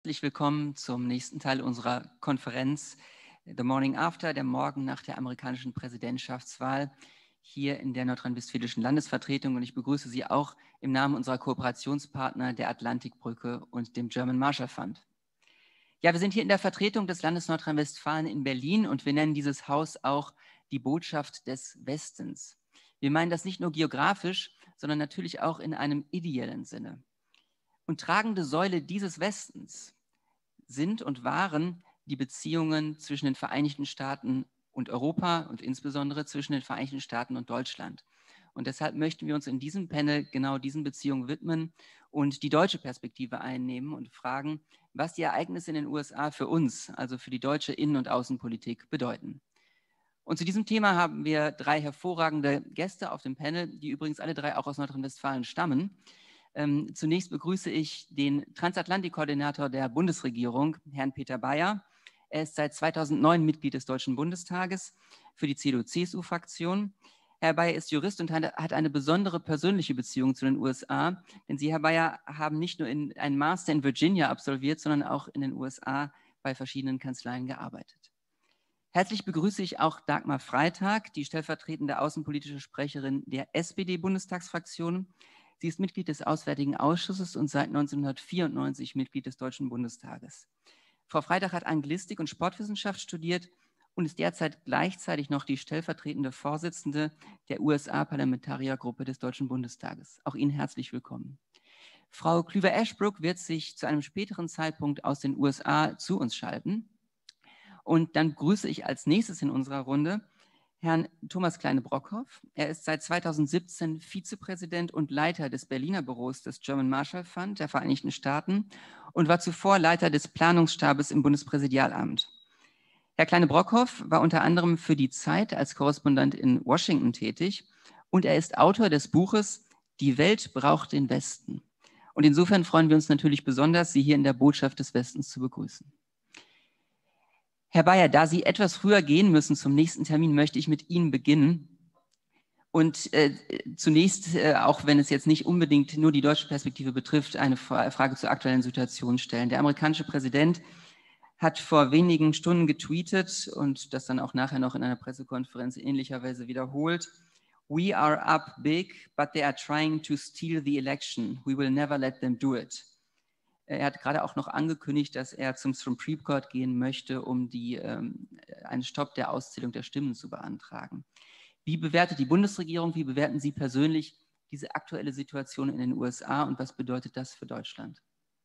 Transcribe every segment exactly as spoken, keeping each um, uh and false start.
Herzlich willkommen zum nächsten Teil unserer Konferenz The Morning After, der Morgen nach der amerikanischen Präsidentschaftswahl, hier in der nordrhein-westfälischen Landesvertretung. Und ich begrüße Sie auch im Namen unserer Kooperationspartner, der Atlantikbrücke und dem German Marshall Fund. Ja, wir sind hier in der Vertretung des Landes Nordrhein-Westfalen in Berlin und wir nennen dieses Haus auch die Botschaft des Westens. Wir meinen das nicht nur geografisch, sondern natürlich auch in einem ideellen Sinne. Und tragende Säule dieses Westens sind und waren die Beziehungen zwischen den Vereinigten Staaten und Europa und insbesondere zwischen den Vereinigten Staaten und Deutschland. Und deshalb möchten wir uns in diesem Panel genau diesen Beziehungen widmen und die deutsche Perspektive einnehmen und fragen, was die Ereignisse in den U S A für uns, also für die deutsche Innen- und Außenpolitik, bedeuten. Und zu diesem Thema haben wir drei hervorragende Gäste auf dem Panel, die übrigens alle drei auch aus Nordrhein-Westfalen stammen. Ähm, zunächst begrüße ich den Transatlantik-Koordinator der Bundesregierung, Herrn Peter Bayer. Er ist seit zweitausendneun Mitglied des Deutschen Bundestages für die C D U C S U-Fraktion. Herr Bayer ist Jurist und hat eine besondere persönliche Beziehung zu den U S A, denn Sie, Herr Bayer, haben nicht nur in, einen Master in Virginia absolviert, sondern auch in den U S A bei verschiedenen Kanzleien gearbeitet. Herzlich begrüße ich auch Dagmar Freitag, die stellvertretende außenpolitische Sprecherin der S P D-Bundestagsfraktion. Sie ist Mitglied des Auswärtigen Ausschusses und seit neunzehnhundertvierundneunzig Mitglied des Deutschen Bundestages. Frau Freitag hat Anglistik und Sportwissenschaft studiert und ist derzeit gleichzeitig noch die stellvertretende Vorsitzende der U S A-Parlamentariergruppe des Deutschen Bundestages. Auch Ihnen herzlich willkommen. Frau Klüver-Ashbrook wird sich zu einem späteren Zeitpunkt aus den U S A zu uns schalten. Und dann grüße ich als nächstes in unserer Runde Herrn Thomas Kleine-Brockhoff. Er ist seit zweitausendsiebzehn Vizepräsident und Leiter des Berliner Büros des German Marshall Fund der Vereinigten Staaten und war zuvor Leiter des Planungsstabes im Bundespräsidialamt. Herr Kleine-Brockhoff war unter anderem für die Zeit als Korrespondent in Washington tätig und er ist Autor des Buches Die Welt braucht den Westen. Und insofern freuen wir uns natürlich besonders, Sie hier in der Botschaft des Westens zu begrüßen. Herr Bayer, da Sie etwas früher gehen müssen zum nächsten Termin, möchte ich mit Ihnen beginnen. Und äh, zunächst, äh, auch wenn es jetzt nicht unbedingt nur die deutsche Perspektive betrifft, eine Frage zur aktuellen Situation stellen. Der amerikanische Präsident hat vor wenigen Stunden getweetet und das dann auch nachher noch in einer Pressekonferenz ähnlicher Weise wiederholt. We are up big, but they are trying to steal the election. We will never let them do it. Er hat gerade auch noch angekündigt, dass er zum Supreme Court gehen möchte, um die, ähm, einen Stopp der Auszählung der Stimmen zu beantragen. Wie bewertet die Bundesregierung, wie bewerten Sie persönlich diese aktuelle Situation in den U S A und was bedeutet das für Deutschland?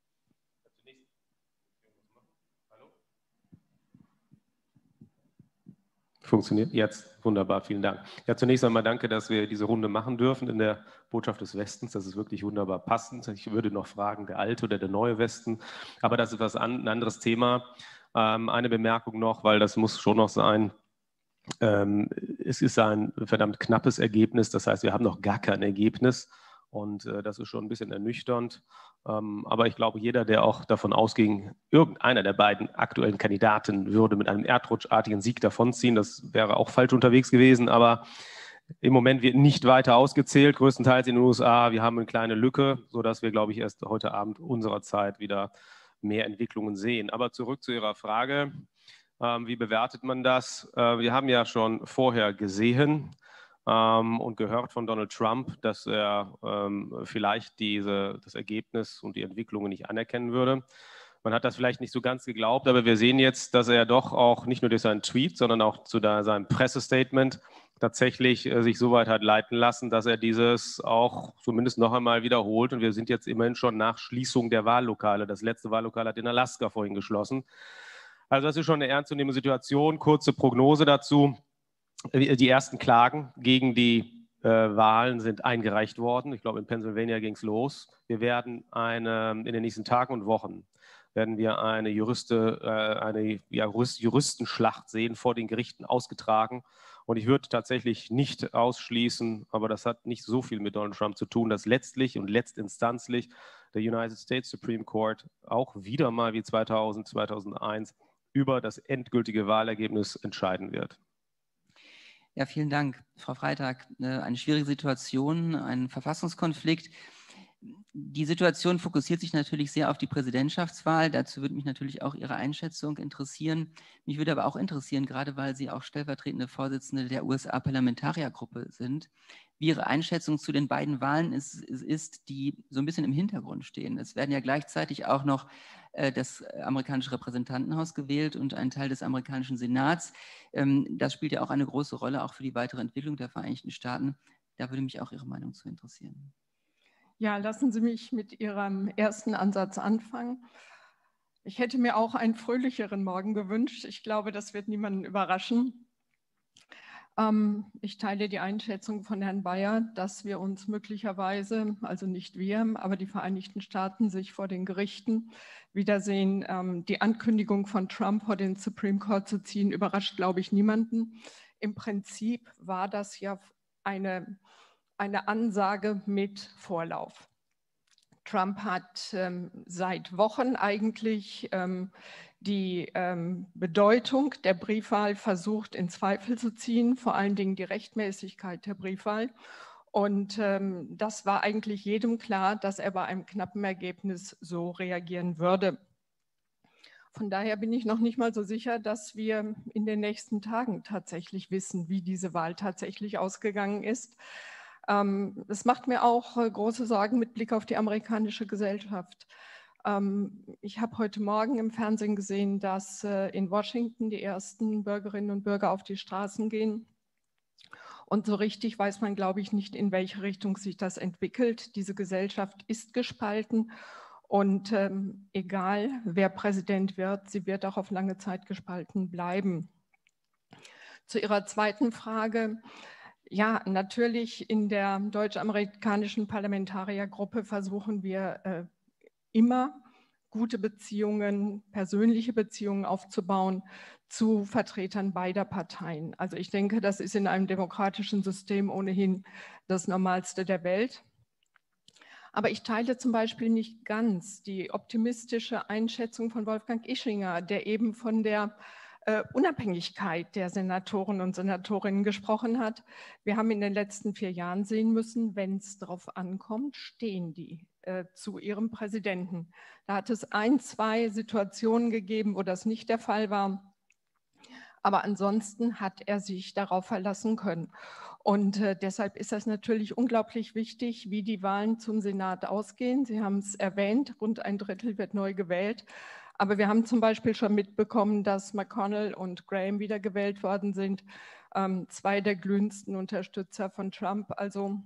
Funktioniert jetzt. Wunderbar, vielen Dank. Ja, zunächst einmal danke, dass wir diese Runde machen dürfen in der Botschaft des Westens. Das ist wirklich wunderbar passend. Ich würde noch fragen, der alte oder der neue Westen. Aber das ist was an, ein anderes Thema. Ähm, eine Bemerkung noch, weil das muss schon noch sein. Ähm, es ist ein verdammt knappes Ergebnis. Das heißt, wir haben noch gar kein Ergebnis. Und äh, das ist schon ein bisschen ernüchternd. Ähm, aber ich glaube, jeder, der auch davon ausging, irgendeiner der beiden aktuellen Kandidaten würde mit einem erdrutschartigen Sieg davonziehen, das wäre auch falsch unterwegs gewesen. Aber im Moment wird nicht weiter ausgezählt, größtenteils in den U S A. Wir haben eine kleine Lücke, sodass wir, glaube ich, erst heute Abend unserer Zeit wieder mehr Entwicklungen sehen. Aber zurück zu Ihrer Frage. Ähm, wie bewertet man das? Äh, wir haben ja schon vorher gesehen, Ähm, und gehört von Donald Trump, dass er ähm, vielleicht diese, das Ergebnis und die Entwicklungen nicht anerkennen würde. Man hat das vielleicht nicht so ganz geglaubt, aber wir sehen jetzt, dass er doch auch nicht nur durch seinen Tweet, sondern auch zu da, seinem Pressestatement tatsächlich äh, sich so weit hat leiten lassen, dass er dieses auch zumindest noch einmal wiederholt. Und wir sind jetzt immerhin schon nach Schließung der Wahllokale. Das letzte Wahllokal hat in Alaska vorhin geschlossen. Also das ist schon eine ernstzunehmende Situation. Kurze Prognose dazu. Die ersten Klagen gegen die äh, Wahlen sind eingereicht worden. Ich glaube, in Pennsylvania ging es los. Wir werden eine, in den nächsten Tagen und Wochen werden wir eine, Juriste, äh, eine ja, Juristenschlacht sehen, vor den Gerichten ausgetragen. Und ich würde tatsächlich nicht ausschließen, aber das hat nicht so viel mit Donald Trump zu tun, dass letztlich und letztinstanzlich der United States Supreme Court auch wieder mal wie zweitausend, zweitausendeins über das endgültige Wahlergebnis entscheiden wird. Ja, vielen Dank, Frau Freitag. Eine schwierige Situation, ein Verfassungskonflikt. Die Situation fokussiert sich natürlich sehr auf die Präsidentschaftswahl. Dazu würde mich natürlich auch Ihre Einschätzung interessieren. Mich würde aber auch interessieren, gerade weil Sie auch stellvertretende Vorsitzende der U S A-Parlamentariergruppe sind, wie Ihre Einschätzung zu den beiden Wahlen ist, ist, die so ein bisschen im Hintergrund stehen. Es werden ja gleichzeitig auch noch äh, das amerikanische Repräsentantenhaus gewählt und ein Teil des amerikanischen Senats. Ähm, das spielt ja auch eine große Rolle, auch für die weitere Entwicklung der Vereinigten Staaten. Da würde mich auch Ihre Meinung zu interessieren. Ja, lassen Sie mich mit Ihrem ersten Ansatz anfangen. Ich hätte mir auch einen fröhlicheren Morgen gewünscht. Ich glaube, das wird niemanden überraschen. Ähm, ich teile die Einschätzung von Herrn Bayer, dass wir uns möglicherweise, also nicht wir, aber die Vereinigten Staaten sich vor den Gerichten wiedersehen. Ähm, die Ankündigung von Trump vor den Supreme Court zu ziehen, überrascht, glaube ich, niemanden. Im Prinzip war das ja eine eine Ansage mit Vorlauf. Trump hat ähm, seit Wochen eigentlich ähm, die ähm, Bedeutung der Briefwahl versucht in Zweifel zu ziehen, vor allen Dingen die Rechtmäßigkeit der Briefwahl. Und ähm, das war eigentlich jedem klar, dass er bei einem knappen Ergebnis so reagieren würde. Von daher bin ich noch nicht mal so sicher, dass wir in den nächsten Tagen tatsächlich wissen, wie diese Wahl tatsächlich ausgegangen ist. Es macht mir auch große Sorgen mit Blick auf die amerikanische Gesellschaft. Ich habe heute Morgen im Fernsehen gesehen, dass in Washington die ersten Bürgerinnen und Bürger auf die Straßen gehen. Und so richtig weiß man, glaube ich, nicht, in welche Richtung sich das entwickelt. Diese Gesellschaft ist gespalten. Und ähm, egal, wer Präsident wird, sie wird auch auf lange Zeit gespalten bleiben. Zu Ihrer zweiten Frage. Ja, natürlich in der deutsch-amerikanischen Parlamentariergruppe versuchen wir äh, immer gute Beziehungen, persönliche Beziehungen aufzubauen zu Vertretern beider Parteien. Also ich denke, das ist in einem demokratischen System ohnehin das Normalste der Welt. Aber ich teile zum Beispiel nicht ganz die optimistische Einschätzung von Wolfgang Ischinger, der eben von der äh, Unabhängigkeit der Senatoren und Senatorinnen gesprochen hat. Wir haben in den letzten vier Jahren sehen müssen, wenn es darauf ankommt, stehen die äh, zu ihrem Präsidenten. Da hat es ein, zwei Situationen gegeben, wo das nicht der Fall war. Aber ansonsten hat er sich darauf verlassen können. Und äh, deshalb ist das natürlich unglaublich wichtig, wie die Wahlen zum Senat ausgehen. Sie haben es erwähnt, rund ein Drittel wird neu gewählt. Aber wir haben zum Beispiel schon mitbekommen, dass McConnell und Graham wiedergewählt worden sind, ähm, zwei der glühendsten Unterstützer von Trump. Also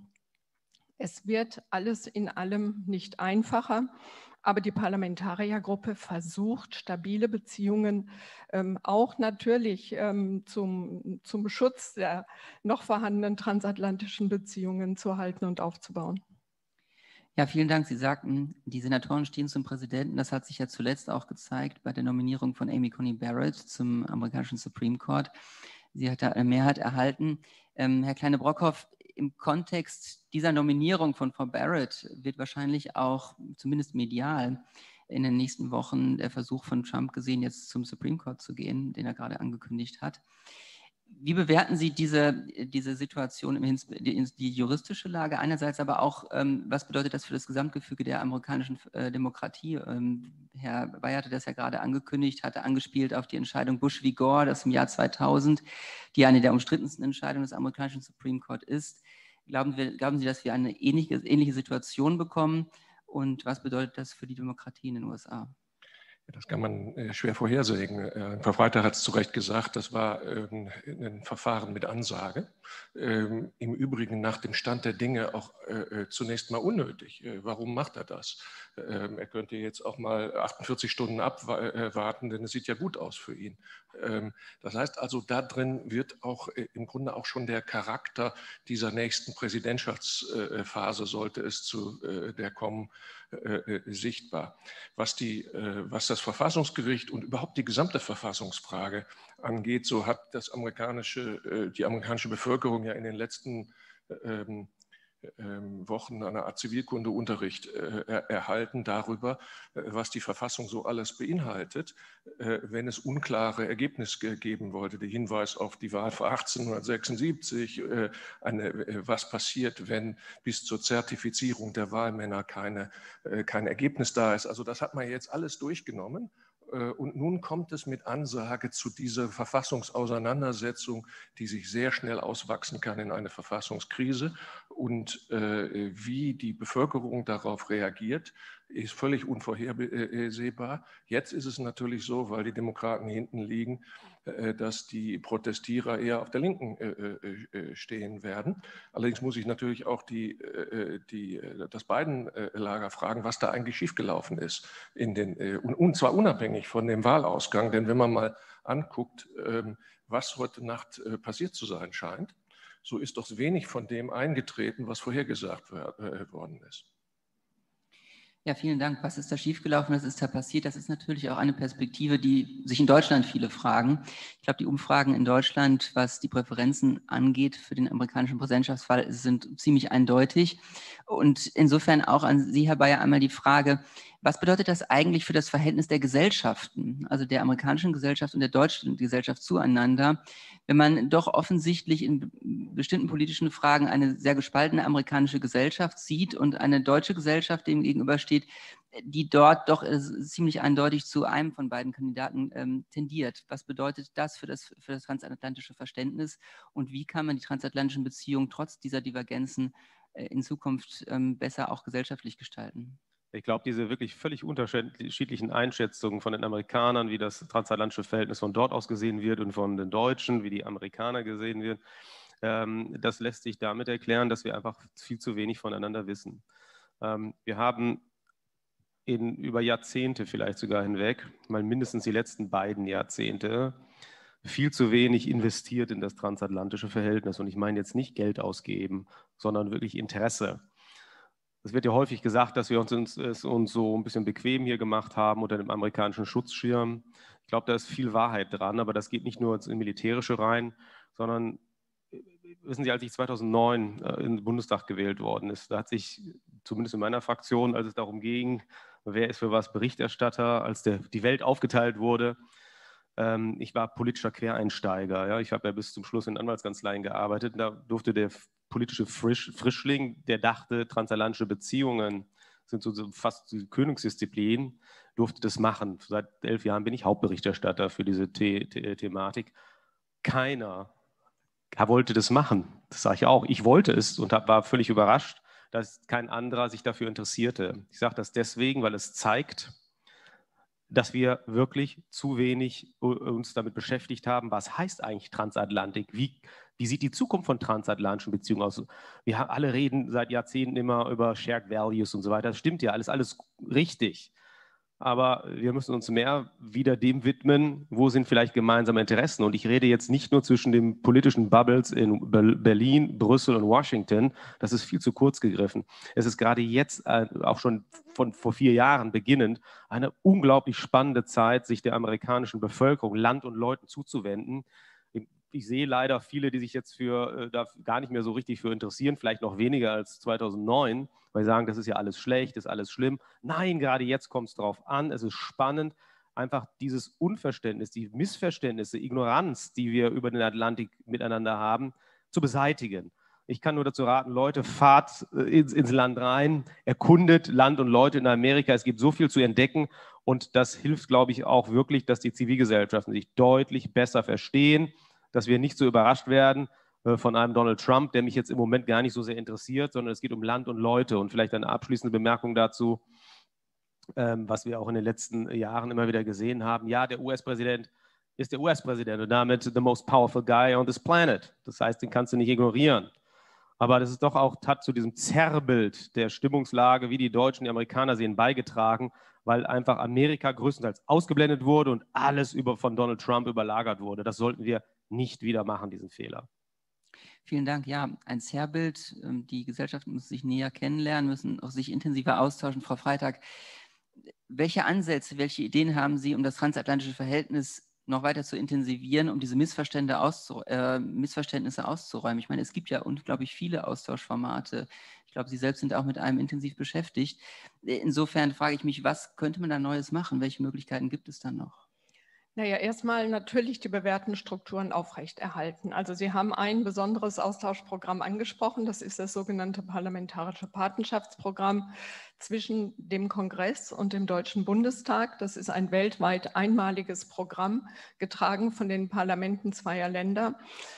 es wird alles in allem nicht einfacher. Aber die Parlamentariergruppe versucht, stabile Beziehungen ähm, auch natürlich ähm, zum, zum Schutz der noch vorhandenen transatlantischen Beziehungen zu halten und aufzubauen. Ja, vielen Dank. Sie sagten, die Senatoren stehen zum Präsidenten. Das hat sich ja zuletzt auch gezeigt bei der Nominierung von Amy Coney Barrett zum amerikanischen Supreme Court. Sie hat da eine Mehrheit erhalten. Ähm, Herr Kleine-Brockhoff, im Kontext dieser Nominierung von Frau Barrett wird wahrscheinlich auch, zumindest medial, in den nächsten Wochen der Versuch von Trump gesehen, jetzt zum Supreme Court zu gehen, den er gerade angekündigt hat. Wie bewerten Sie diese, diese Situation, im Hins die, die juristische Lage einerseits, aber auch, ähm, was bedeutet das für das Gesamtgefüge der amerikanischen äh, Demokratie? Ähm, Herr Bayer hatte das ja gerade angekündigt, hatte angespielt auf die Entscheidung Bush v. Gore, das im Jahr zweitausend, die eine der umstrittensten Entscheidungen des amerikanischen Supreme Court ist. Glauben, wir, glauben Sie, dass wir eine ähnliche, ähnliche Situation bekommen? Und was bedeutet das für die Demokratie in den U S A? Das kann man äh, schwer vorhersehen. Äh, Frau Freitag hat es zu Recht gesagt, das war ähm, ein Verfahren mit Ansage. Ähm, Im Übrigen nach dem Stand der Dinge auch äh, zunächst mal unnötig. Äh, warum macht er das? Ähm, er könnte jetzt auch mal achtundvierzig Stunden abwarten, denn es sieht ja gut aus für ihn. Ähm, das heißt also, da drin wird auch äh, im Grunde auch schon der Charakter dieser nächsten Präsidentschaftsphase, sollte es zu äh, der kommen, äh, sichtbar. Was, die, äh, was das Verfassungsgericht und überhaupt die gesamte Verfassungsfrage angeht, so hat das amerikanische, äh, die amerikanische Bevölkerung ja in den letzten ähm, Wochen eine Art Zivilkundeunterricht erhalten darüber, was die Verfassung so alles beinhaltet, wenn es unklare Ergebnisse geben wollte. Der Hinweis auf die Wahl vor achtzehnhundertsechsundsiebzig, eine, was passiert, wenn bis zur Zertifizierung der Wahlmänner keine, kein Ergebnis da ist. Also das hat man jetzt alles durchgenommen. Und nun kommt es mit Ansage zu dieser Verfassungsauseinandersetzung, die sich sehr schnell auswachsen kann in eine Verfassungskrise. Und äh, wie die Bevölkerung darauf reagiert, ist völlig unvorhersehbar. Jetzt ist es natürlich so, weil die Demokraten hinten liegen, äh, dass die Protestierer eher auf der Linken äh, äh, stehen werden. Allerdings muss ich natürlich auch die, äh, die, das Biden-Lager fragen, was da eigentlich schiefgelaufen ist. In den, äh, und, und zwar unabhängig von dem Wahlausgang. Denn wenn man mal anguckt, äh, was heute Nacht äh, passiert zu sein scheint, so ist doch wenig von dem eingetreten, was vorhergesagt worden ist. Ja, vielen Dank. Was ist da schiefgelaufen? Was ist da passiert? Das ist natürlich auch eine Perspektive, die sich in Deutschland viele fragen. Ich glaube, die Umfragen in Deutschland, was die Präferenzen angeht für den amerikanischen Präsidentschaftswahl, sind ziemlich eindeutig. Und insofern auch an Sie, Herr Bayer, einmal die Frage, was bedeutet das eigentlich für das Verhältnis der Gesellschaften, also der amerikanischen Gesellschaft und der deutschen Gesellschaft zueinander, wenn man doch offensichtlich in bestimmten politischen Fragen eine sehr gespaltene amerikanische Gesellschaft sieht und eine deutsche Gesellschaft dem gegenübersteht, die dort doch ziemlich eindeutig zu einem von beiden Kandidaten ähm, tendiert. Was bedeutet das für, das für das transatlantische Verständnis und wie kann man die transatlantischen Beziehungen trotz dieser Divergenzen äh, in Zukunft ähm, besser auch gesellschaftlich gestalten? Ich glaube, diese wirklich völlig unterschiedlichen Einschätzungen von den Amerikanern, wie das transatlantische Verhältnis von dort aus gesehen wird und von den Deutschen, wie die Amerikaner gesehen wird, ähm, das lässt sich damit erklären, dass wir einfach viel zu wenig voneinander wissen. Ähm, wir haben in, über Jahrzehnte vielleicht sogar hinweg, mal mindestens die letzten beiden Jahrzehnte, viel zu wenig investiert in das transatlantische Verhältnis. Und ich meine jetzt nicht Geld ausgeben, sondern wirklich Interesse. Es wird ja häufig gesagt, dass wir uns, uns, uns so ein bisschen bequem hier gemacht haben unter dem amerikanischen Schutzschirm. Ich glaube, da ist viel Wahrheit dran, aber das geht nicht nur ins Militärische rein, sondern, wissen Sie, als ich zweitausendneun in den Bundestag gewählt worden ist, da hat sich zumindest in meiner Fraktion, als es darum ging, wer ist für was Berichterstatter, als der, die Welt aufgeteilt wurde, ähm, ich war politischer Quereinsteiger. Ja? Ich habe ja bis zum Schluss in Anwaltskanzleien gearbeitet. Da durfte der politische Frisch, Frischling, der dachte, transatlantische Beziehungen sind so fast die Königsdisziplin, durfte das machen. Seit elf Jahren bin ich Hauptberichterstatter für diese The The Thematik. Keiner wollte das machen. Das sage ich auch. Ich wollte es und hab, war völlig überrascht, dass kein anderer sich dafür interessierte. Ich sage das deswegen, weil es zeigt, dass wir wirklich zu wenig uns damit beschäftigt haben, was heißt eigentlich Transatlantik, wie, wie sieht die Zukunft von transatlantischen Beziehungen aus. Wir haben, alle reden seit Jahrzehnten immer über Shared Values und so weiter, das stimmt ja, alles, alles richtig. Aber wir müssen uns mehr wieder dem widmen, wo sind vielleicht gemeinsame Interessen. Und ich rede jetzt nicht nur zwischen den politischen Bubbles in Berlin, Brüssel und Washington. Das ist viel zu kurz gegriffen. Es ist gerade jetzt, auch schon von vor vier Jahren beginnend, eine unglaublich spannende Zeit, sich der amerikanischen Bevölkerung, Land und Leuten zuzuwenden. Ich sehe leider viele, die sich jetzt für, da gar nicht mehr so richtig für interessieren, vielleicht noch weniger als zweitausendneun, weil sie sagen, das ist ja alles schlecht, das ist alles schlimm. Nein, gerade jetzt kommt es darauf an, es ist spannend, einfach dieses Unverständnis, die Missverständnisse, Ignoranz, die wir über den Atlantik miteinander haben, zu beseitigen. Ich kann nur dazu raten, Leute, fahrt ins, ins Land rein, erkundet Land und Leute in Amerika. Es gibt so viel zu entdecken und das hilft, glaube ich, auch wirklich, dass die Zivilgesellschaften sich deutlich besser verstehen, dass wir nicht so überrascht werden äh, von einem Donald Trump, der mich jetzt im Moment gar nicht so sehr interessiert, sondern es geht um Land und Leute. Und vielleicht eine abschließende Bemerkung dazu, ähm, was wir auch in den letzten Jahren immer wieder gesehen haben. Ja, der U S-Präsident ist der U S-Präsident und damit the most powerful guy on this planet. Das heißt, den kannst du nicht ignorieren. Aber das ist doch auch, hat zu diesem Zerrbild der Stimmungslage, wie die Deutschen, die Amerikaner sehen, beigetragen, weil einfach Amerika größtenteils ausgeblendet wurde und alles über, von Donald Trump überlagert wurde. Das sollten wir nicht wieder machen, diesen Fehler. Vielen Dank. Ja, ein Zerrbild. Die Gesellschaften müssen sich näher kennenlernen, müssen auch sich intensiver austauschen. Frau Freitag, welche Ansätze, welche Ideen haben Sie, um das transatlantische Verhältnis noch weiter zu intensivieren, um diese Missverstände auszu äh, Missverständnisse auszuräumen? Ich meine, es gibt ja unglaublich viele Austauschformate. Ich glaube, Sie selbst sind auch mit einem intensiv beschäftigt. Insofern frage ich mich, was könnte man da Neues machen? Welche Möglichkeiten gibt es dann noch? Naja, erstmal natürlich die bewährten Strukturen aufrechterhalten. Also Sie haben ein besonderes Austauschprogramm angesprochen, das ist das sogenannte Parlamentarische Patenschaftsprogramm zwischen dem Kongress und dem Deutschen Bundestag. Das ist ein weltweit einmaliges Programm, getragen von den Parlamenten zweier Länder.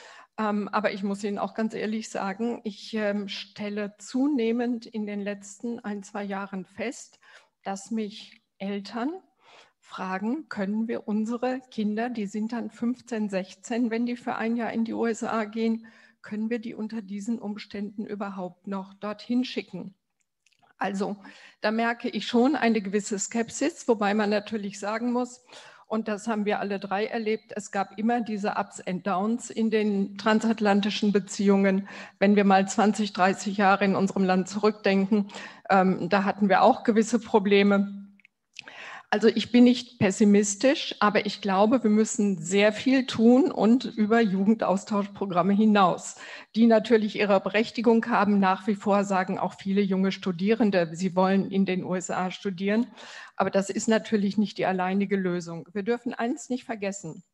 Aber ich muss Ihnen auch ganz ehrlich sagen, ich stelle zunehmend in den letzten ein, zwei Jahren fest, dass mich Eltern fragen, können wir unsere Kinder, die sind dann fünfzehn, sechzehn, wenn die für ein Jahr in die U S A gehen, können wir die unter diesen Umständen überhaupt noch dorthin schicken? Also da merke ich schon eine gewisse Skepsis, wobei man natürlich sagen muss, und das haben wir alle drei erlebt, es gab immer diese Ups and Downs in den transatlantischen Beziehungen. Wenn wir mal zwanzig, dreißig Jahre in unserem Land zurückdenken, ähm, da hatten wir auch gewisse Probleme. Also ich bin nicht pessimistisch, aber ich glaube, wir müssen sehr viel tun und über Jugendaustauschprogramme hinaus, die natürlich ihre Berechtigung haben. Nach wie vor sagen auch viele junge Studierende, sie wollen in den U S A studieren. Aber das ist natürlich nicht die alleinige Lösung. Wir dürfen eins nicht vergessen.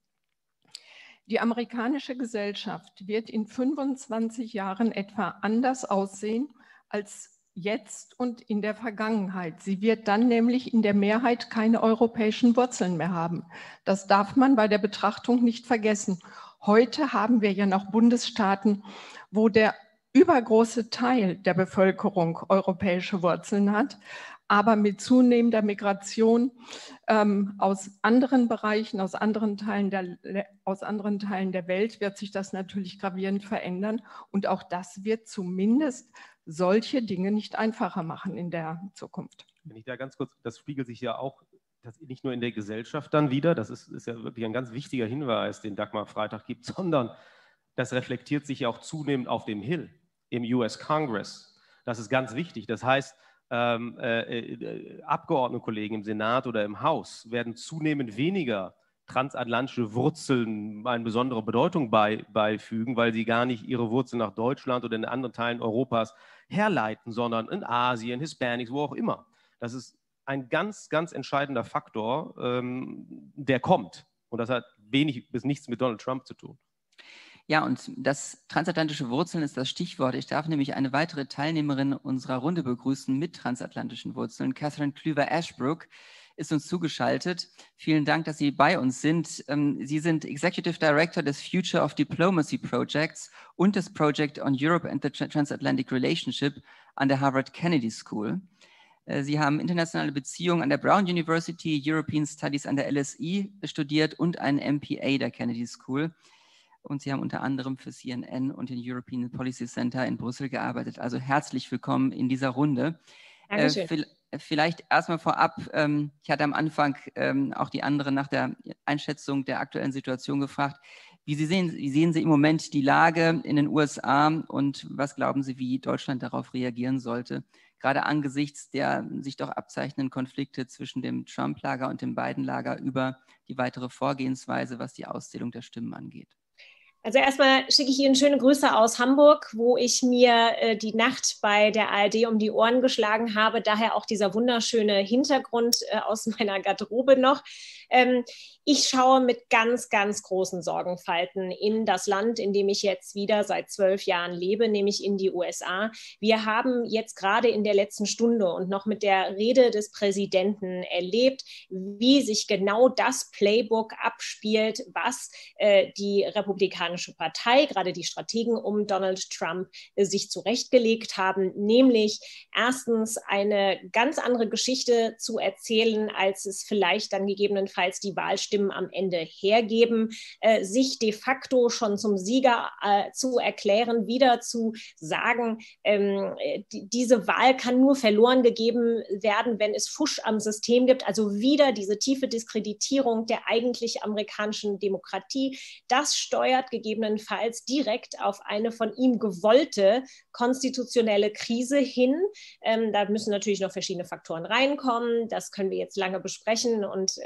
Die amerikanische Gesellschaft wird in fünfundzwanzig Jahren etwa anders aussehen als jetzt und in der Vergangenheit. Sie wird dann nämlich in der Mehrheit keine europäischen Wurzeln mehr haben. Das darf man bei der Betrachtung nicht vergessen. Heute haben wir ja noch Bundesstaaten, wo der übergroße Teil der Bevölkerung europäische Wurzeln hat. Aber mit zunehmender Migration ähm, aus anderen Bereichen, aus anderen, Teilen der, aus anderen Teilen der Welt wird sich das natürlich gravierend verändern. Und auch das wird zumindest solche Dinge nicht einfacher machen in der Zukunft. Wenn ich da ganz kurz, das spiegelt sich ja auch das nicht nur in der Gesellschaft dann wieder, das ist, ist ja wirklich ein ganz wichtiger Hinweis, den Dagmar Freitag gibt, sondern das reflektiert sich ja auch zunehmend auf dem Hill, im U S Congress. Das ist ganz wichtig. Das heißt, ähm, äh, äh, Abgeordnetenkollegen im Senat oder im Haus werden zunehmend weniger transatlantische Wurzeln eine besondere Bedeutung bei, beifügen, weil sie gar nicht ihre Wurzeln nach Deutschland oder in anderen Teilen Europas herleiten, sondern in Asien, Hispanics, wo auch immer. Das ist ein ganz, ganz entscheidender Faktor, ähm, der kommt. Und das hat wenig bis nichts mit Donald Trump zu tun. Ja, und das transatlantische Wurzeln ist das Stichwort. Ich darf nämlich eine weitere Teilnehmerin unserer Runde begrüßen mit transatlantischen Wurzeln. Catherine Klüver-Ashbrook ist uns zugeschaltet. Vielen Dank, dass Sie bei uns sind. Sie sind Executive Director des Future of Diplomacy Projects und des Project on Europe and the Transatlantic Relationship an der Harvard Kennedy School. Sie haben internationale Beziehungen an der Brown University, European Studies an der L S I studiert und einen M P A der Kennedy School. Und Sie haben unter anderem für C N N und den European Policy Center in Brüssel gearbeitet. Also herzlich willkommen in dieser Runde. Dankeschön. Äh, vielleicht erstmal vorab, ähm, ich hatte am Anfang ähm, auch die anderen nach der Einschätzung der aktuellen Situation gefragt. Wie, Sie sehen, wie sehen Sie im Moment die Lage in den U S A und was glauben Sie, wie Deutschland darauf reagieren sollte? Gerade angesichts der sich doch abzeichnenden Konflikte zwischen dem Trump-Lager und dem Biden-Lager über die weitere Vorgehensweise, was die Auszählung der Stimmen angeht. Also erstmal schicke ich Ihnen schöne Grüße aus Hamburg, wo ich mir äh, die Nacht bei der A R D um die Ohren geschlagen habe. Daher auch dieser wunderschöne Hintergrund äh, aus meiner Garderobe noch. Ähm, ich schaue mit ganz, ganz großen Sorgenfalten in das Land, in dem ich jetzt wieder seit zwölf Jahren lebe, nämlich in die U S A. Wir haben jetzt gerade in der letzten Stunde und noch mit der Rede des Präsidenten erlebt, wie sich genau das Playbook abspielt, was äh, die Republikanische Partei, gerade die Strategen um Donald Trump, äh, sich zurechtgelegt haben, nämlich erstens eine ganz andere Geschichte zu erzählen, als es vielleicht dann gegebenenfalls die Wahlstimmen am Ende hergeben, äh, sich de facto schon zum Sieger äh, zu erklären, wieder zu sagen, ähm, die, diese Wahl kann nur verloren gegeben werden, wenn es Fusch am System gibt, also wieder diese tiefe Diskreditierung der eigentlich amerikanischen Demokratie. Das steuert gegebenenfalls direkt auf eine von ihm gewollte konstitutionelle Krise hin. Ähm, da müssen natürlich noch verschiedene Faktoren reinkommen, das können wir jetzt lange besprechen und äh,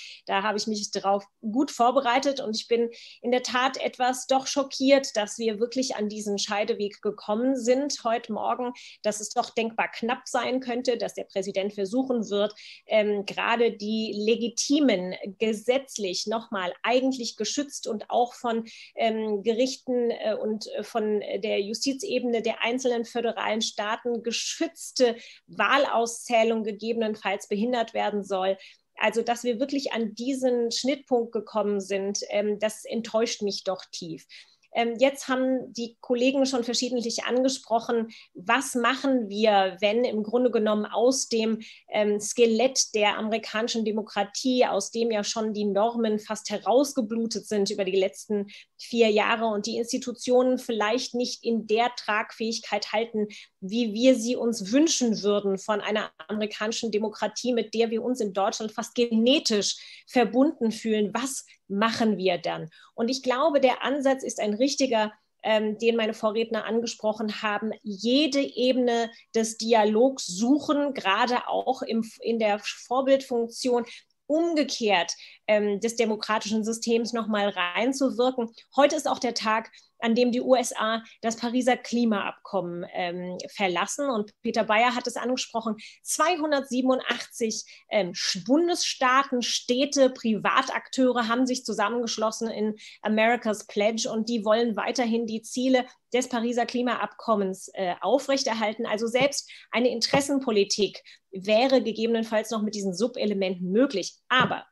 Da habe ich mich darauf gut vorbereitet und ich bin in der Tat etwas doch schockiert, dass wir wirklich an diesen Scheideweg gekommen sind heute Morgen, dass es doch denkbar knapp sein könnte, dass der Präsident versuchen wird, ähm, gerade die legitimen, gesetzlich nochmal eigentlich geschützt und auch von ähm, Gerichten äh, und äh, von der Justizebene der einzelnen föderalen Staaten geschützte Wahlauszählung gegebenenfalls behindert werden soll. Also, dass wir wirklich an diesen Schnittpunkt gekommen sind, ähm, das enttäuscht mich doch tief. Ähm, jetzt haben die Kollegen schon verschiedentlich angesprochen, was machen wir, wenn im Grunde genommen aus dem ähm, Skelett der amerikanischen Demokratie, aus dem ja schon die Normen fast herausgeblutet sind über die letzten vier Jahre und die Institutionen vielleicht nicht in der Tragfähigkeit halten, wie wir sie uns wünschen würden von einer amerikanischen Demokratie, mit der wir uns in Deutschland fast genetisch verbunden fühlen. Was machen wir dann? Und ich glaube, der Ansatz ist ein richtiger, ähm, den meine Vorredner angesprochen haben, jede Ebene des Dialogs suchen, gerade auch im, in der Vorbildfunktion, umgekehrt ähm, des demokratischen Systems nochmal reinzuwirken. Heute ist auch der Tag, an dem die U S A das Pariser Klimaabkommen ähm, verlassen. Und Peter Bayer hat es angesprochen, zweihundertsiebenundachtzig ähm, Bundesstaaten, Städte, Privatakteure haben sich zusammengeschlossen in America's Pledge und die wollen weiterhin die Ziele des Pariser Klimaabkommens äh, aufrechterhalten. Also selbst eine Interessenpolitik wäre gegebenenfalls noch mit diesen Subelementen möglich. Aber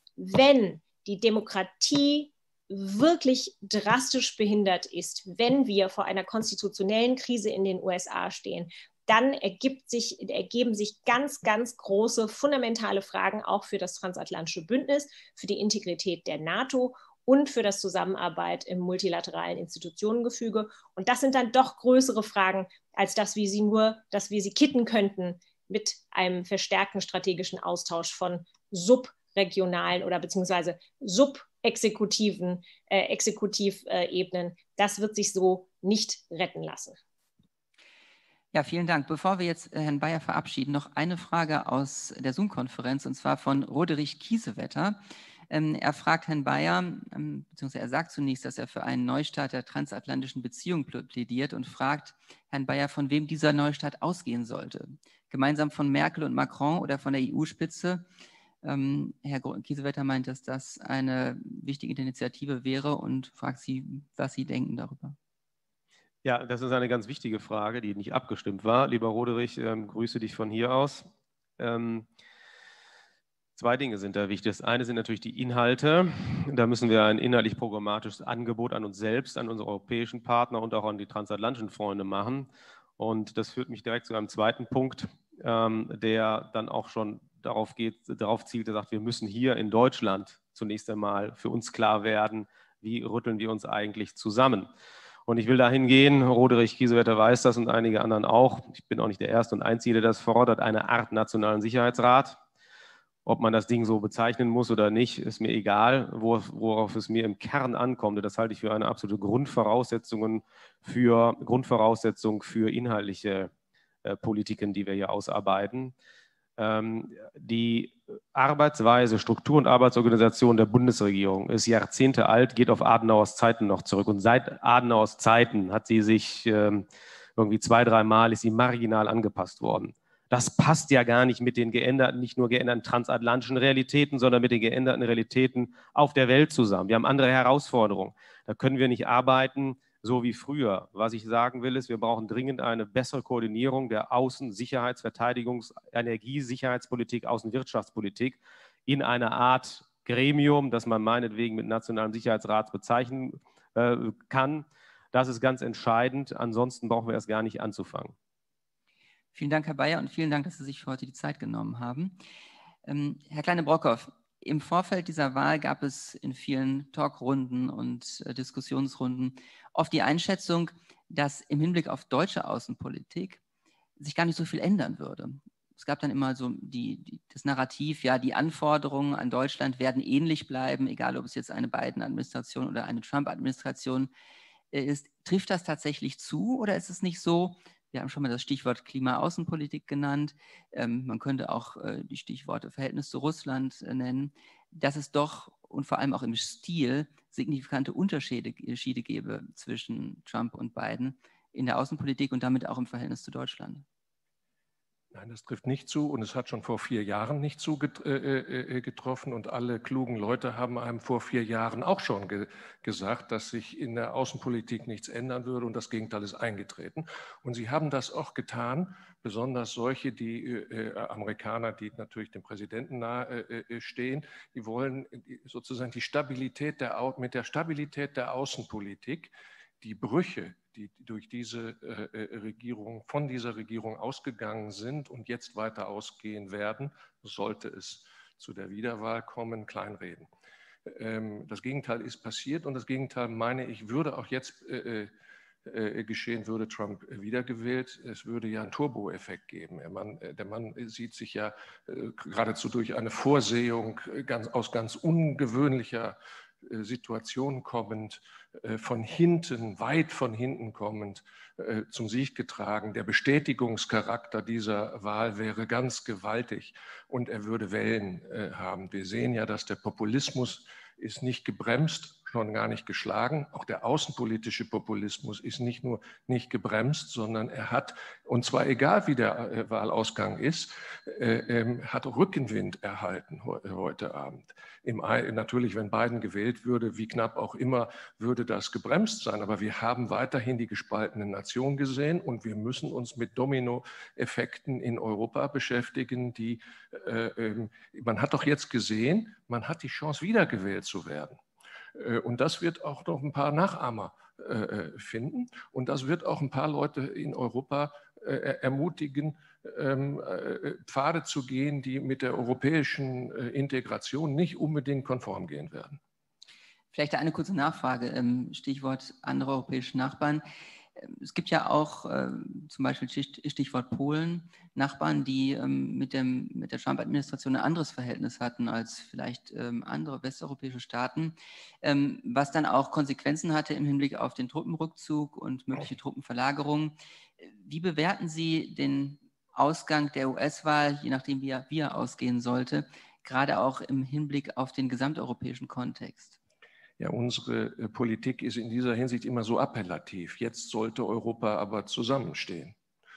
wenn die Demokratie wirklich drastisch behindert ist, wenn wir vor einer konstitutionellen Krise in den U S A stehen, dann ergibt sich, ergeben sich ganz, ganz große fundamentale Fragen auch für das transatlantische Bündnis, für die Integrität der NATO und für das Zusammenarbeit im multilateralen Institutionengefüge. Und das sind dann doch größere Fragen, als dass wir sie nur, dass wir sie kitten könnten mit einem verstärkten strategischen Austausch von subregionalen oder beziehungsweise subexekutiven äh, Exekutivebenen. Das wird sich so nicht retten lassen. Ja, vielen Dank. Bevor wir jetzt Herrn Bayer verabschieden, noch eine Frage aus der Zoom-Konferenz, und zwar von Roderich Kiesewetter. Ähm, er fragt Herrn Bayer, ähm, beziehungsweise er sagt zunächst, dass er für einen Neustart der transatlantischen Beziehung plädiert und fragt Herrn Bayer, von wem dieser Neustart ausgehen sollte. Gemeinsam von Merkel und Macron oder von der E U-Spitze? Ähm, Herr Kiesewetter meint, dass das eine wichtige Initiative wäre und fragt Sie, was Sie denken darüber. Ja, das ist eine ganz wichtige Frage, die nicht abgestimmt war. Lieber Roderich, ähm, grüße dich von hier aus. Ähm, zwei Dinge sind da wichtig. Das eine sind natürlich die Inhalte. Da müssen wir ein inhaltlich programmatisches Angebot an uns selbst, an unsere europäischen Partner und auch an die transatlantischen Freunde machen. Und das führt mich direkt zu einem zweiten Punkt, ähm, der dann auch schon darauf geht, darauf zielt, der sagt, wir müssen hier in Deutschland zunächst einmal für uns klar werden, wie rütteln wir uns eigentlich zusammen. Und ich will dahin gehen, Roderich Kiesewetter weiß das und einige anderen auch, ich bin auch nicht der Erste und Einzige, der das fordert, eine Art nationalen Sicherheitsrat. Ob man das Ding so bezeichnen muss oder nicht, ist mir egal, worauf es mir im Kern ankommt. Das halte ich für eine absolute Grundvoraussetzung für, Grundvoraussetzung für inhaltliche äh, Politiken, die wir hier ausarbeiten. Ähm, die Arbeitsweise, Struktur und Arbeitsorganisation der Bundesregierung ist Jahrzehnte alt, geht auf Adenauers Zeiten noch zurück. Und seit Adenauers Zeiten hat sie sich ähm, irgendwie zwei, dreimal ist sie marginal angepasst worden. Das passt ja gar nicht mit den geänderten, nicht nur geänderten transatlantischen Realitäten, sondern mit den geänderten Realitäten auf der Welt zusammen. Wir haben andere Herausforderungen. Da können wir nicht arbeiten, so wie früher. Was ich sagen will, ist, wir brauchen dringend eine bessere Koordinierung der Außen-, Sicherheits-, Verteidigungs-, Energie-, Sicherheitspolitik, Außenwirtschaftspolitik in einer Art Gremium, das man meinetwegen mit nationalem Sicherheitsrat bezeichnen äh, kann. Das ist ganz entscheidend. Ansonsten brauchen wir erst gar nicht anzufangen. Vielen Dank, Herr Bayer, und vielen Dank, dass Sie sich für heute die Zeit genommen haben. Ähm, Herr Kleine-Brockhoff, im Vorfeld dieser Wahl gab es in vielen Talkrunden und äh, Diskussionsrunden oft die Einschätzung, dass im Hinblick auf deutsche Außenpolitik sich gar nicht so viel ändern würde. Es gab dann immer so die, die, das Narrativ, ja, die Anforderungen an Deutschland werden ähnlich bleiben, egal ob es jetzt eine Biden-Administration oder eine Trump-Administration äh, ist. Trifft das tatsächlich zu oder ist es nicht so? Wir haben schon mal das Stichwort Klima-Außenpolitik genannt. Ähm, man könnte auch äh, die Stichworte Verhältnis zu Russland äh, nennen, dass es doch und vor allem auch im Stil signifikante Unterschiede gäbe zwischen Trump und Biden in der Außenpolitik und damit auch im Verhältnis zu Deutschland. Nein, das trifft nicht zu und es hat schon vor vier Jahren nicht zugetroffen und alle klugen Leute haben einem vor vier Jahren auch schon ge gesagt, dass sich in der Außenpolitik nichts ändern würde und das Gegenteil ist eingetreten. Und sie haben das auch getan, besonders solche, die äh, Amerikaner, die natürlich dem Präsidenten nahe äh, stehen, die wollen sozusagen die Stabilität der, mit der Stabilität der Außenpolitik die Brüche, die durch diese äh, Regierung, von dieser Regierung ausgegangen sind und jetzt weiter ausgehen werden, sollte es zu der Wiederwahl kommen, kleinreden. Ähm, das Gegenteil ist passiert und das Gegenteil, meine ich, würde auch jetzt äh, äh, geschehen, würde Trump wiedergewählt. Es würde ja einen Turbo-Effekt geben. Der Mann, der Mann sieht sich ja äh, geradezu durch eine Vorsehung ganz, aus ganz ungewöhnlicher Situation kommend, von hinten, weit von hinten kommend zum Sieg getragen. Der Bestätigungscharakter dieser Wahl wäre ganz gewaltig und er würde Wellen haben. Wir sehen ja, dass der Populismus ist nicht gebremst, schon gar nicht geschlagen. Auch der außenpolitische Populismus ist nicht nur nicht gebremst, sondern er hat, und zwar egal wie der Wahlausgang ist, äh, hat Rückenwind erhalten heute Abend. Im, natürlich, wenn Biden gewählt würde, wie knapp auch immer, würde das gebremst sein. Aber wir haben weiterhin die gespaltene Nation gesehen und wir müssen uns mit Dominoeffekten in Europa beschäftigen, die, äh, man hat doch jetzt gesehen, man hat die Chance, wiedergewählt zu werden. Und das wird auch noch ein paar Nachahmer äh, finden. Und das wird auch ein paar Leute in Europa äh, ermutigen, ähm, äh, Pfade zu gehen, die mit der europäischen äh, Integration nicht unbedingt konform gehen werden. Vielleicht eine kurze Nachfrage, Stichwort andere europäische Nachbarn. Es gibt ja auch äh, zum Beispiel Stichwort Polen, Nachbarn, die ähm, mit, dem, mit der Trump-Administration ein anderes Verhältnis hatten als vielleicht ähm, andere westeuropäische Staaten, ähm, was dann auch Konsequenzen hatte im Hinblick auf den Truppenrückzug und mögliche Truppenverlagerung. Wie bewerten Sie den Ausgang der U S-Wahl, je nachdem wie er, wie er ausgehen sollte, gerade auch im Hinblick auf den gesamteuropäischen Kontext? Ja, unsere Politik ist in dieser Hinsicht immer so appellativ. Jetzt sollte Europa aber zusammenstehen.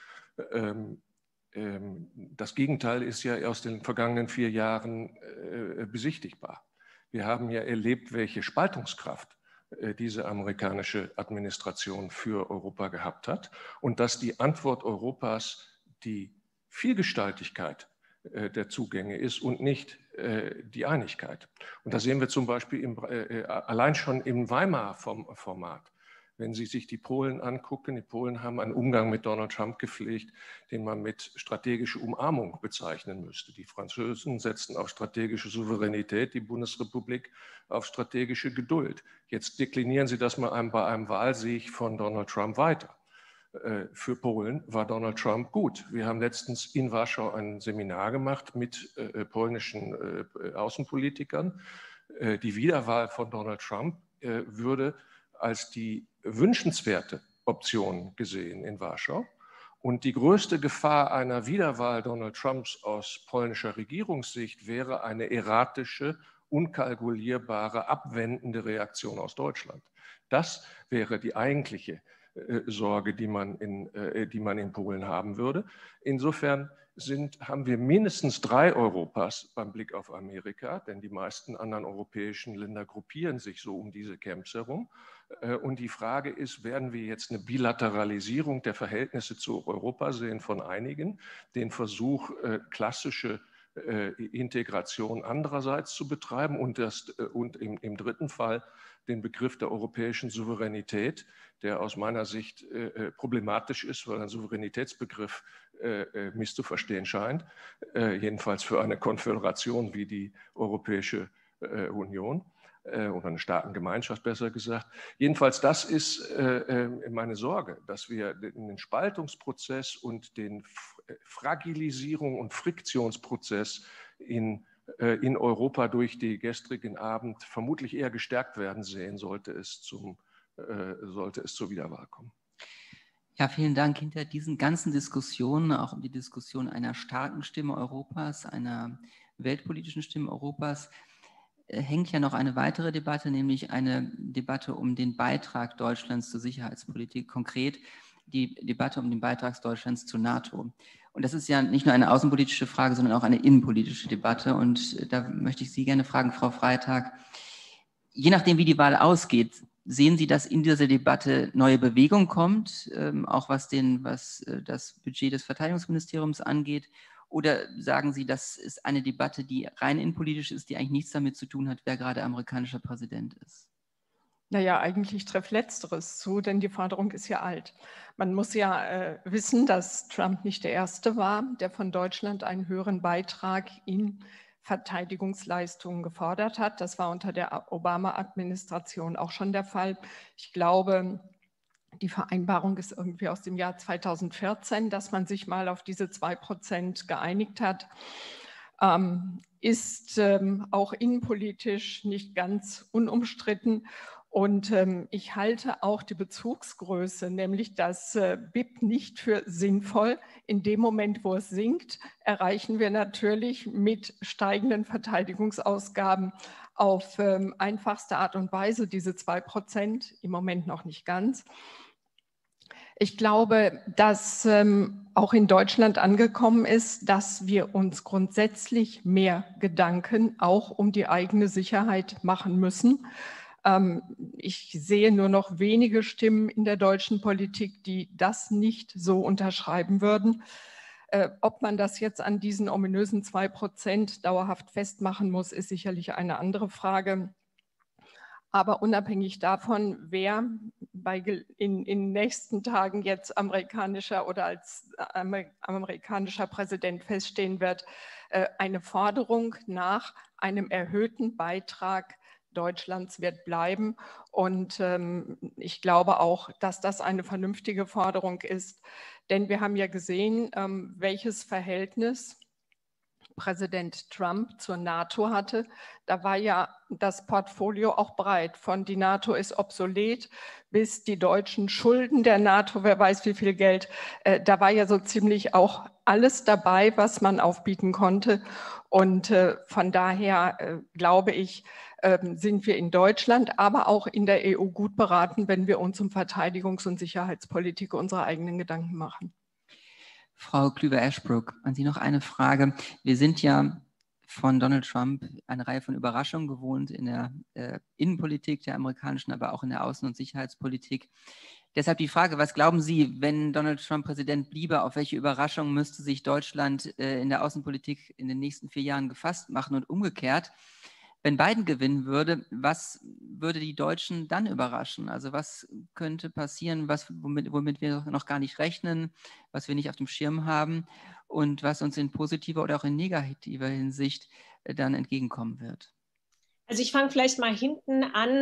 Ähm, ähm, das Gegenteil ist ja aus den vergangenen vier Jahren äh, besichtigbar. Wir haben ja erlebt, welche Spaltungskraft äh, diese amerikanische Administration für Europa gehabt hat und dass die Antwort Europas die Vielgestaltigkeit der Zugänge ist und nicht äh, die Einigkeit. Und das sehen wir zum Beispiel im, äh, allein schon im Weimarer Format. Wenn Sie sich die Polen angucken, die Polen haben einen Umgang mit Donald Trump gepflegt, den man mit strategischer Umarmung bezeichnen müsste. Die Franzosen setzten auf strategische Souveränität, die Bundesrepublik auf strategische Geduld. Jetzt deklinieren Sie das mal bei einem Wahlsieg von Donald Trump weiter. Für Polen war Donald Trump gut. Wir haben letztens in Warschau ein Seminar gemacht mit äh, polnischen äh, Außenpolitikern. Äh, die Wiederwahl von Donald Trump äh, würde als die wünschenswerte Option gesehen in Warschau. Und die größte Gefahr einer Wiederwahl Donald Trumps aus polnischer Regierungssicht wäre eine erratische, unkalkulierbare, abwendende Reaktion aus Deutschland. Das wäre die eigentliche Sorge, die man in, die man in Polen haben würde. Insofern sind, haben wir mindestens drei Europas beim Blick auf Amerika, denn die meisten anderen europäischen Länder gruppieren sich so um diese Camps herum. Und die Frage ist, werden wir jetzt eine Bilateralisierung der Verhältnisse zu Europa sehen von einigen, den Versuch, klassische Integration andererseits zu betreiben und, das, und im, im dritten Fall den Begriff der europäischen Souveränität, der aus meiner Sicht äh, problematisch ist, weil ein Souveränitätsbegriff äh, misszuverstehen scheint, äh, jedenfalls für eine Konföderation wie die Europäische äh, Union äh, oder eine Staatengemeinschaft besser gesagt. Jedenfalls das ist äh, meine Sorge, dass wir den Spaltungsprozess und den Fragilisierung und Friktionsprozess in in Europa durch die gestrigen Abend vermutlich eher gestärkt werden sehen, sollte es, zum, äh, sollte es zur Wiederwahl kommen. Ja, vielen Dank. Hinter diesen ganzen Diskussionen, auch um die Diskussion einer starken Stimme Europas, einer weltpolitischen Stimme Europas, hängt ja noch eine weitere Debatte, nämlich eine Debatte um den Beitrag Deutschlands zur Sicherheitspolitik, konkret die Debatte um den Beitrag Deutschlands zur NATO. Und das ist ja nicht nur eine außenpolitische Frage, sondern auch eine innenpolitische Debatte. Und da möchte ich Sie gerne fragen, Frau Freitag, je nachdem, wie die Wahl ausgeht, sehen Sie, dass in dieser Debatte neue Bewegung kommt, ähm, auch was, den, was äh, das Budget des Verteidigungsministeriums angeht? Oder sagen Sie, das ist eine Debatte, die rein innenpolitisch ist, die eigentlich nichts damit zu tun hat, wer gerade amerikanischer Präsident ist? Naja, eigentlich trifft Letzteres zu, denn die Forderung ist ja alt. Man muss ja äh, wissen, dass Trump nicht der Erste war, der von Deutschland einen höheren Beitrag in Verteidigungsleistungen gefordert hat. Das war unter der Obama-Administration auch schon der Fall. Ich glaube, die Vereinbarung ist irgendwie aus dem Jahr zweitausendvierzehn, dass man sich mal auf diese zwei Prozent geeinigt hat, ähm, ist ähm, auch innenpolitisch nicht ganz unumstritten. Und ähm, ich halte auch die Bezugsgröße, nämlich das äh, B I P nicht für sinnvoll. In dem Moment, wo es sinkt, erreichen wir natürlich mit steigenden Verteidigungsausgaben auf ähm, einfachste Art und Weise diese zwei Prozent, im Moment noch nicht ganz. Ich glaube, dass ähm, auch in Deutschland angekommen ist, dass wir uns grundsätzlich mehr Gedanken auch um die eigene Sicherheit machen müssen. Ähm, ich sehe nur noch wenige Stimmen in der deutschen Politik, die das nicht so unterschreiben würden. Äh, ob man das jetzt an diesen ominösen zwei Prozent dauerhaft festmachen muss, ist sicherlich eine andere Frage. Aber unabhängig davon, wer bei, in den nächsten Tagen jetzt amerikanischer oder als amerikanischer Präsident feststehen wird, äh, eine Forderung nach einem erhöhten Beitrag Deutschlands wird bleiben. Und ähm, ich glaube auch, dass das eine vernünftige Forderung ist. Denn wir haben ja gesehen, ähm, welches Verhältnis Präsident Trump zur NATO hatte. Da war ja das Portfolio auch breit. Von die NATO ist obsolet bis die deutschen Schulden der NATO, wer weiß wie viel Geld. Äh, da war ja so ziemlich auch alles dabei, was man aufbieten konnte. Und äh, von daher äh, glaube ich, äh, sind wir in Deutschland, aber auch in der E U gut beraten, wenn wir uns um Verteidigungs- und Sicherheitspolitik unsere eigenen Gedanken machen. Frau Klüver-Ashbrook, an Sie noch eine Frage. Wir sind ja von Donald Trump eine Reihe von Überraschungen gewohnt in der äh, Innenpolitik der amerikanischen, aber auch in der Außen- und Sicherheitspolitik. Deshalb die Frage, was glauben Sie, wenn Donald Trump Präsident bliebe, auf welche Überraschungen müsste sich Deutschland äh, in der Außenpolitik in den nächsten vier Jahren gefasst machen und umgekehrt? Wenn Biden gewinnen würde, was würde die Deutschen dann überraschen? Also was könnte passieren, was, womit, womit wir noch gar nicht rechnen, was wir nicht auf dem Schirm haben und was uns in positiver oder auch in negativer Hinsicht dann entgegenkommen wird? Also ich fange vielleicht mal hinten an.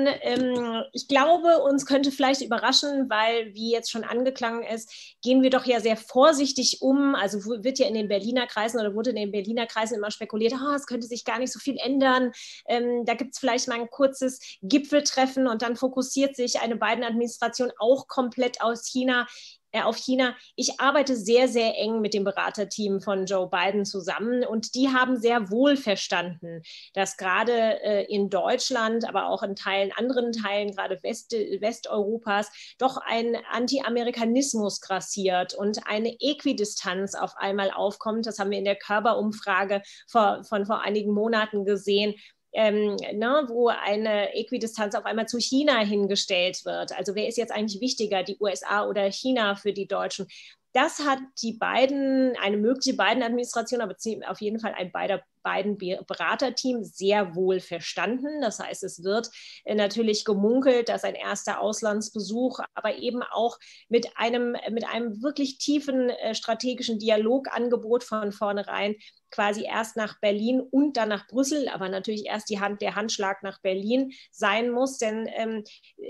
Ich glaube, uns könnte vielleicht überraschen, weil, wie jetzt schon angeklangen ist, gehen wir doch ja sehr vorsichtig um. Also wird ja in den Berliner Kreisen oder wurde in den Berliner Kreisen immer spekuliert, oh, es könnte sich gar nicht so viel ändern. Da gibt es vielleicht mal ein kurzes Gipfeltreffen und dann fokussiert sich eine Biden-Administration auch komplett aus China. auf China. Ich arbeite sehr, sehr eng mit dem Beraterteam von Joe Biden zusammen und die haben sehr wohl verstanden, dass gerade äh, in Deutschland, aber auch in Teilen, anderen Teilen, gerade West, Westeuropas, doch ein Anti-Amerikanismus grassiert und eine Äquidistanz auf einmal aufkommt. Das haben wir in der Körper-Umfrage vor, von vor einigen Monaten gesehen. Ähm, ne, wo eine Äquidistanz auf einmal zu China hingestellt wird. Also wer ist jetzt eigentlich wichtiger, die U S A oder China für die Deutschen? Das hat die beiden, eine mögliche Biden-Administration, aber auf jeden Fall ein beider Biden-Beraterteam sehr wohl verstanden. Das heißt, es wird natürlich gemunkelt, dass ein erster Auslandsbesuch, aber eben auch mit einem, mit einem wirklich tiefen äh, strategischen Dialogangebot von vornherein quasi erst nach Berlin und dann nach Brüssel, aber natürlich erst die Hand, der Handschlag nach Berlin sein muss, denn ähm,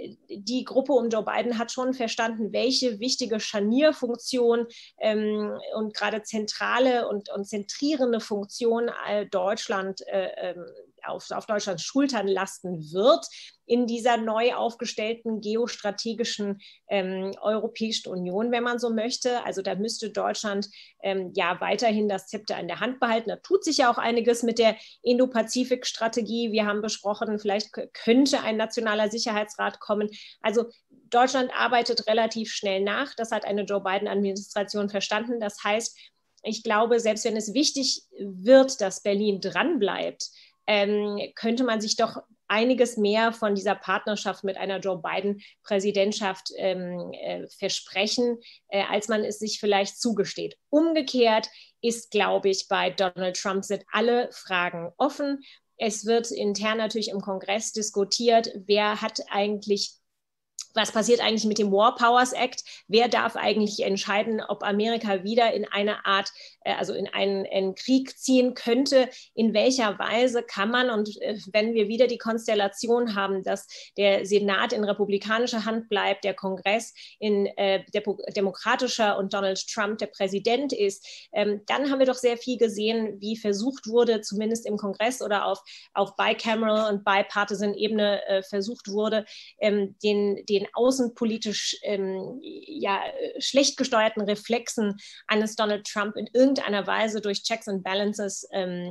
die Gruppe um Joe Biden hat schon verstanden, welche wichtige Scharnierfunktion ähm, und gerade zentrale und, und zentrierende Funktion Deutschland äh, auf, auf Deutschlands Schultern lasten wird in dieser neu aufgestellten geostrategischen ähm, Europäischen Union, wenn man so möchte. Also da müsste Deutschland ähm, ja weiterhin das Zepter in der Hand behalten. Da tut sich ja auch einiges mit der Indo-Pazifik-Strategie. Wir haben besprochen, vielleicht könnte ein nationaler Sicherheitsrat kommen. Also Deutschland arbeitet relativ schnell nach. Das hat eine Joe Biden-Administration verstanden. Das heißt, ich glaube, selbst wenn es wichtig wird, dass Berlin dranbleibt, ähm, könnte man sich doch einiges mehr von dieser Partnerschaft mit einer Joe Biden-Präsidentschaft ähm, äh, versprechen, äh, als man es sich vielleicht zugesteht. Umgekehrt ist, glaube ich, bei Donald Trump sind alle Fragen offen. Es wird intern natürlich im Kongress diskutiert, wer hat eigentlich was passiert eigentlich mit dem War Powers Act? Wer darf eigentlich entscheiden, ob Amerika wieder in eine Art, also in einen, einen Krieg ziehen könnte? In welcher Weise kann man, und wenn wir wieder die Konstellation haben, dass der Senat in republikanischer Hand bleibt, der Kongress in äh, demokratischer und Donald Trump der Präsident ist, ähm, dann haben wir doch sehr viel gesehen, wie versucht wurde, zumindest im Kongress oder auf, auf bicameral und bipartisan Ebene äh, versucht wurde, ähm, den, den außenpolitisch ähm, ja, schlecht gesteuerten Reflexen eines Donald Trump in irgendeiner Weise durch Checks and Balances ähm,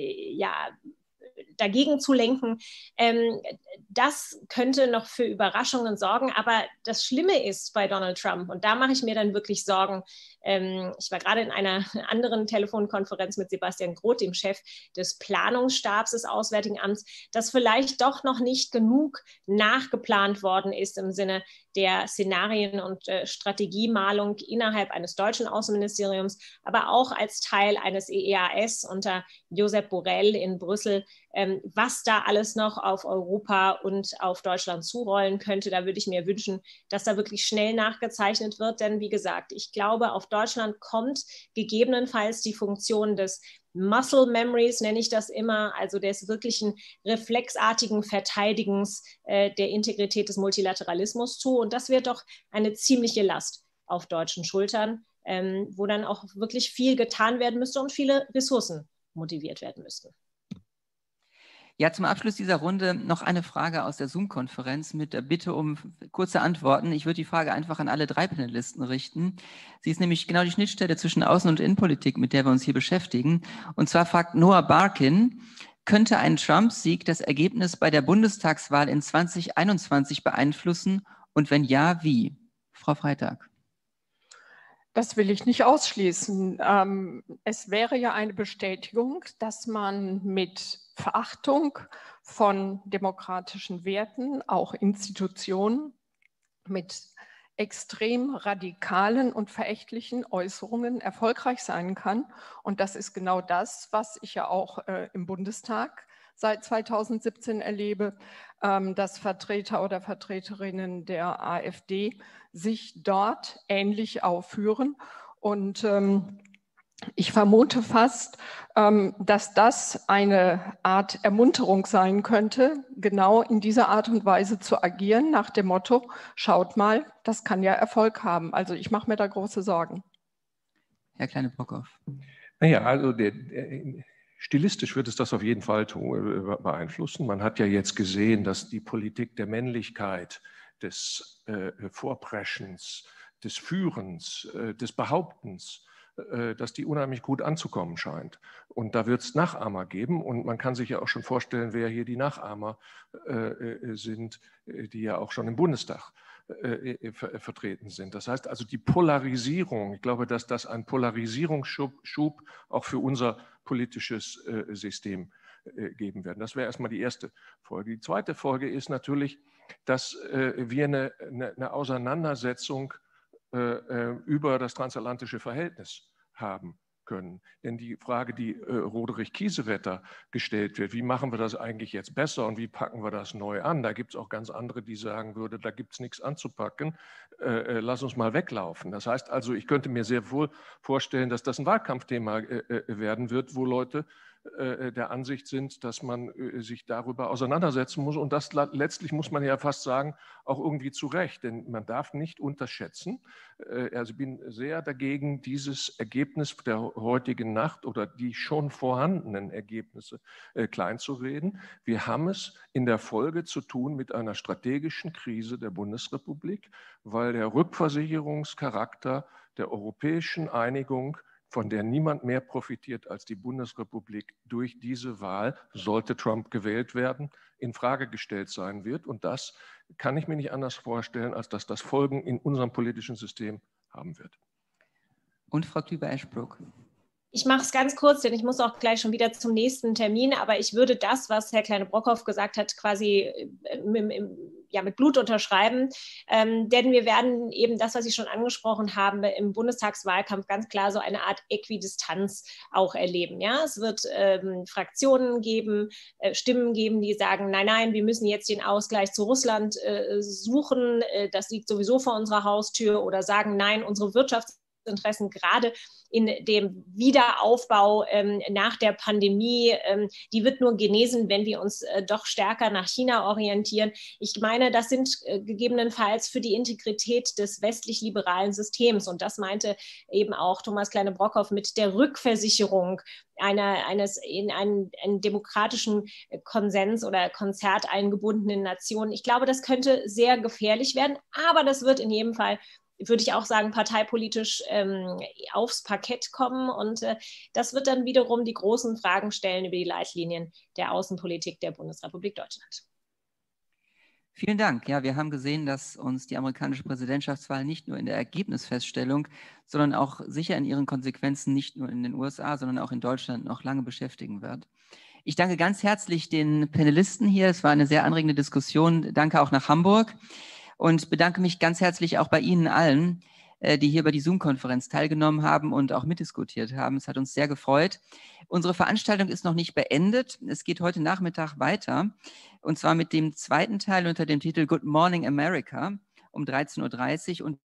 ja, dagegen zu lenken. Ähm, das könnte noch für Überraschungen sorgen, aber das Schlimme ist bei Donald Trump, und da mache ich mir dann wirklich Sorgen, ähm, ich war gerade in einer anderen Telefonkonferenz mit Sebastian Groth, dem Chef des Planungsstabs des Auswärtigen Amts, dass vielleicht doch noch nicht genug nachgeplant worden ist im Sinne der Szenarien- und äh, Strategiemalung innerhalb eines deutschen Außenministeriums, aber auch als Teil eines E E A S unter Josep Borrell in Brüssel, ähm, was da alles noch auf Europa und auf Deutschland zurollen könnte. Da würde ich mir wünschen, dass da wirklich schnell nachgezeichnet wird, denn wie gesagt, ich glaube, auf Deutschland kommt gegebenenfalls die Funktion des Muscle Memories, nenne ich das immer, also des wirklichen reflexartigen Verteidigens äh, der Integrität des Multilateralismus zu. Und das wird doch eine ziemliche Last auf deutschen Schultern, ähm, wo dann auch wirklich viel getan werden müsste und viele Ressourcen motiviert werden müssten. Ja, zum Abschluss dieser Runde noch eine Frage aus der Zoom-Konferenz mit der Bitte um kurze Antworten. Ich würde die Frage einfach an alle drei Panelisten richten. Sie ist nämlich genau die Schnittstelle zwischen Außen- und Innenpolitik, mit der wir uns hier beschäftigen. Und zwar fragt Noah Barkin, könnte ein Trump-Sieg das Ergebnis bei der Bundestagswahl in zwanzig einundzwanzig beeinflussen? Und wenn ja, wie? Frau Freitag. Das will ich nicht ausschließen. Ähm, es wäre ja eine Bestätigung, dass man mit Verachtung von demokratischen Werten, auch Institutionen, mit extrem radikalen und verächtlichen Äußerungen erfolgreich sein kann. Und das ist genau das, was ich ja auch äh, im Bundestag seit zweitausendsiebzehn erlebe, ähm, dass Vertreter oder Vertreterinnen der AfD sich dort ähnlich aufführen. Und ähm, ich vermute fast, ähm, dass das eine Art Ermunterung sein könnte, genau in dieser Art und Weise zu agieren, nach dem Motto, schaut mal, das kann ja Erfolg haben. Also ich mache mir da große Sorgen. Herr Kleine-Brockhoff. Naja, also der, der, stilistisch wird es das auf jeden Fall beeinflussen. Man hat ja jetzt gesehen, dass die Politik der Männlichkeit, des äh, Vorpreschens, des Führens, äh, des Behauptens, äh, dass die unheimlich gut anzukommen scheint. Und da wird es Nachahmer geben. Und man kann sich ja auch schon vorstellen, wer hier die Nachahmer äh, sind, die ja auch schon im Bundestag äh, ver vertreten sind. Das heißt also die Polarisierung, ich glaube, dass das ein Polarisierungsschub Schub auch für unser politisches äh, System äh, geben werden. Das wäre erstmal die erste Folge. Die zweite Folge ist natürlich, dass äh, wir eine, eine, eine Auseinandersetzung äh, über das transatlantische Verhältnis haben können. Denn die Frage, die äh, Roderich Kiesewetter gestellt wird, wie machen wir das eigentlich jetzt besser und wie packen wir das neu an? Da gibt es auch ganz andere, die sagen würden, da gibt es nichts anzupacken, äh, lass uns mal weglaufen. Das heißt also, ich könnte mir sehr wohl vorstellen, dass das ein Wahlkampfthema äh, werden wird, wo Leute äh, der Ansicht sind, dass man äh, sich darüber auseinandersetzen muss. Und das letztlich muss man ja fast sagen, auch irgendwie zu Recht. Denn man darf nicht unterschätzen, äh, also ich bin sehr dagegen, dieses Ergebnis der heutigen Nacht oder die schon vorhandenen Ergebnisse äh, kleinzureden. Wir haben es in der Folge zu tun mit einer strategischen Krise der Bundesrepublik, weil der Rückversicherungscharakter der europäischen Einigung, von der niemand mehr profitiert als die Bundesrepublik, durch diese Wahl, sollte Trump gewählt werden, in Frage gestellt sein wird. Und das kann ich mir nicht anders vorstellen, als dass das Folgen in unserem politischen System haben wird. Und Frau Klüber-Eschbruck. Ich mache es ganz kurz, denn ich muss auch gleich schon wieder zum nächsten Termin, aber ich würde das, was Herr Kleine-Brockhoff gesagt hat, quasi mit, ja, mit Blut unterschreiben, ähm, denn wir werden eben das, was Sie schon angesprochen haben, im Bundestagswahlkampf ganz klar so eine Art Äquidistanz auch erleben. Ja? Es wird ähm, Fraktionen geben, äh, Stimmen geben, die sagen, nein, nein, wir müssen jetzt den Ausgleich zu Russland äh, suchen, äh, das liegt sowieso vor unserer Haustür, oder sagen, nein, unsere Wirtschafts- Interessen gerade in dem Wiederaufbau ähm, nach der Pandemie, ähm, die wird nur genesen, wenn wir uns äh, doch stärker nach China orientieren. Ich meine, das sind äh, gegebenenfalls für die Integrität des westlich-liberalen Systems, und das meinte eben auch Thomas Kleine-Brockhoff mit der Rückversicherung einer, eines in einen, einen demokratischen Konsens oder Konzert eingebundenen Nationen. Ich glaube, das könnte sehr gefährlich werden, aber das wird in jedem Fall, würde ich auch sagen, parteipolitisch ähm, aufs Parkett kommen. Und äh, das wird dann wiederum die großen Fragen stellen über die Leitlinien der Außenpolitik der Bundesrepublik Deutschland. Vielen Dank. Ja, wir haben gesehen, dass uns die amerikanische Präsidentschaftswahl nicht nur in der Ergebnisfeststellung, sondern auch sicher in ihren Konsequenzen nicht nur in den U S A, sondern auch in Deutschland noch lange beschäftigen wird. Ich danke ganz herzlich den Panelisten hier. Es war eine sehr anregende Diskussion. Danke auch nach Hamburg. Und bedanke mich ganz herzlich auch bei Ihnen allen, die hier bei die Zoom-Konferenz teilgenommen haben und auch mitdiskutiert haben. Es hat uns sehr gefreut. Unsere Veranstaltung ist noch nicht beendet. Es geht heute Nachmittag weiter, und zwar mit dem zweiten Teil unter dem Titel Good Morning America um dreizehn Uhr dreißig. Und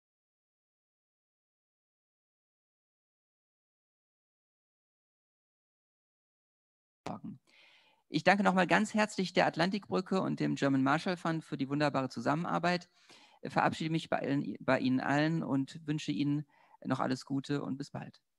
ich danke nochmal ganz herzlich der Atlantikbrücke und dem German Marshall Fund für die wunderbare Zusammenarbeit. Ich verabschiede mich bei, bei Ihnen allen und wünsche Ihnen noch alles Gute und bis bald.